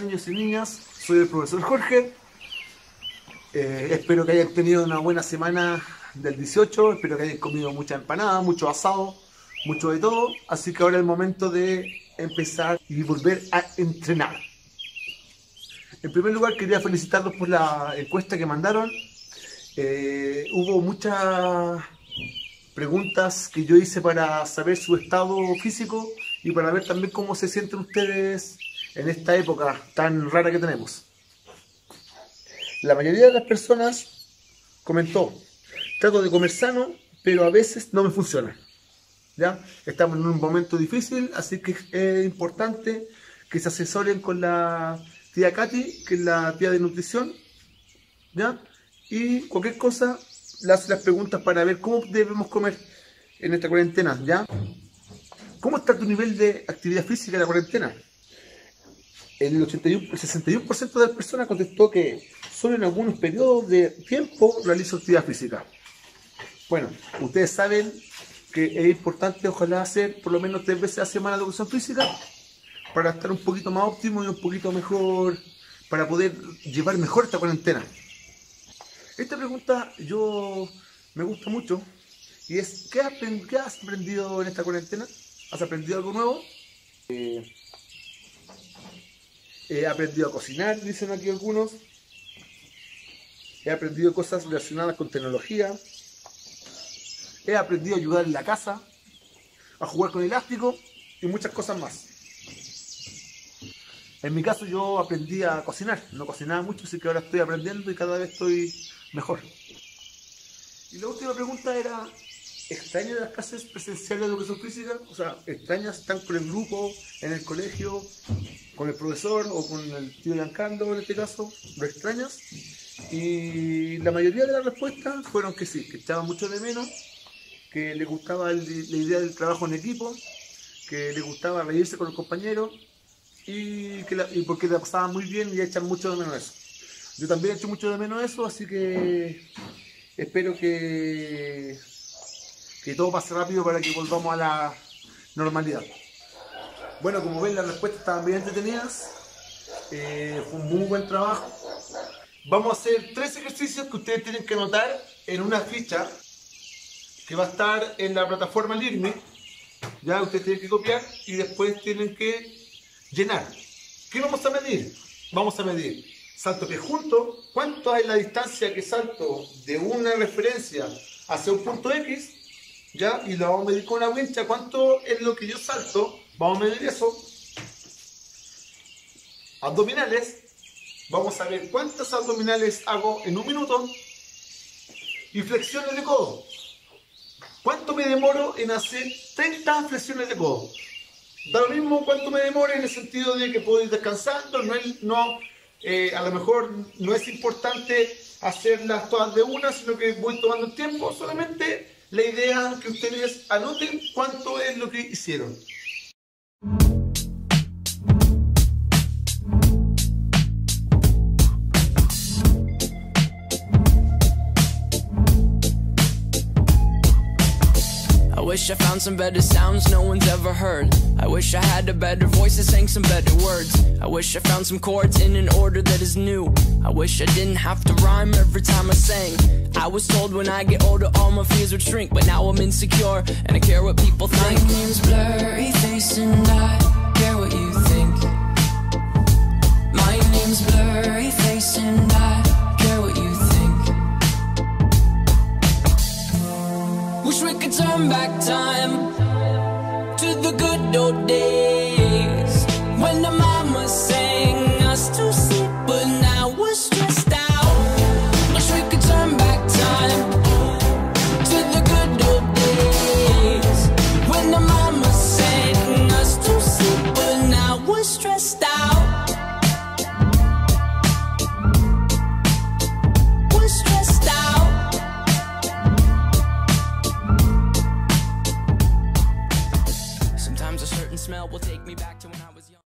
niños y niñas? Soy el profesor Jorge. Espero que hayan tenido una buena semana del 18. Espero que hayan comido mucha empanada, mucho asado, mucho de todo. Así que ahora es el momento de empezar y volver a entrenar. En primer lugar, quería felicitarlos por la encuesta que mandaron. Hubo muchas preguntas que yo hice para saber su estado físico y para ver también cómo se sienten ustedes en esta época tan rara que tenemos. La mayoría de las personas comentó: trato de comer sano, pero a veces no me funciona. ¿Ya? Estamos en un momento difícil, así que es importante que se asesoren con la tía Katy, que es la tía de nutrición, ¿ya? Y cualquier cosa, le hace las preguntas para ver cómo debemos comer en esta cuarentena, ¿ya? ¿Cómo está tu nivel de actividad física en la cuarentena? El 61% de las personas contestó que solo en algunos periodos de tiempo realizo actividad física. Bueno, ustedes saben que es importante, ojalá, hacer por lo menos 3 veces a la semana de educación física para estar un poquito más óptimo y un poquito mejor, para poder llevar mejor esta cuarentena. Esta pregunta me gusta mucho y es: ¿qué has aprendido en esta cuarentena? ¿Has aprendido algo nuevo? He aprendido a cocinar, dicen aquí algunos. He aprendido cosas relacionadas con tecnología. He aprendido a ayudar en la casa, a jugar con elástico y muchas cosas más. En mi caso yo aprendí a cocinar. No cocinaba mucho, así que ahora estoy aprendiendo y cada vez estoy mejor. Y la última pregunta era: ¿extrañas las clases presenciales de educación física? O sea, ¿extrañas estar con el grupo, en el colegio, con el profesor o con el tío Giancarlo en este caso? ¿Lo extrañas? Y la mayoría de las respuestas fueron que sí, que echaban mucho de menos, que les gustaba la idea del trabajo en equipo, que les gustaba reírse con los compañeros y porque la pasaban muy bien y echan mucho de menos eso. Yo también echo mucho de menos eso, así que espero que todo pase rápido para que volvamos a la normalidad. Bueno, como ven, las respuestas estaban bien entretenidas. Fue un muy buen trabajo. Vamos a hacer 3 ejercicios que ustedes tienen que anotar en una ficha que va a estar en la plataforma Learme. Ya ustedes tienen que copiar y después tienen que llenar. ¿Qué vamos a medir? Vamos a medir salto pie junto, cuánto es la distancia que salto de una referencia hacia un punto X, ¿ya? Y lo vamos a medir con una wincha, cuánto es lo que yo salto, vamos a medir eso. Abdominales, vamos a ver cuántas abdominales hago en un minuto. Y flexiones de codo, ¿cuánto me demoro en hacer 30 flexiones de codo? Da lo mismo cuánto me demore, en el sentido de que puedo ir descansando, a lo mejor no es importante hacerlas todas de una, sino que voy tomando el tiempo. Solamente la idea es que ustedes anoten cuánto es lo que hicieron. I wish I found some better sounds no one's ever heard. I wish I had a better voice that sang some better words. I wish I found some chords in an order that is new. I wish I didn't have to rhyme every time I sang. I was told when I get older all my fears would shrink, but now I'm insecure and I care what people think. My name's Blurry Face and I care what you think. My name's Blurry Face and I care what you think. Wish we could turn back time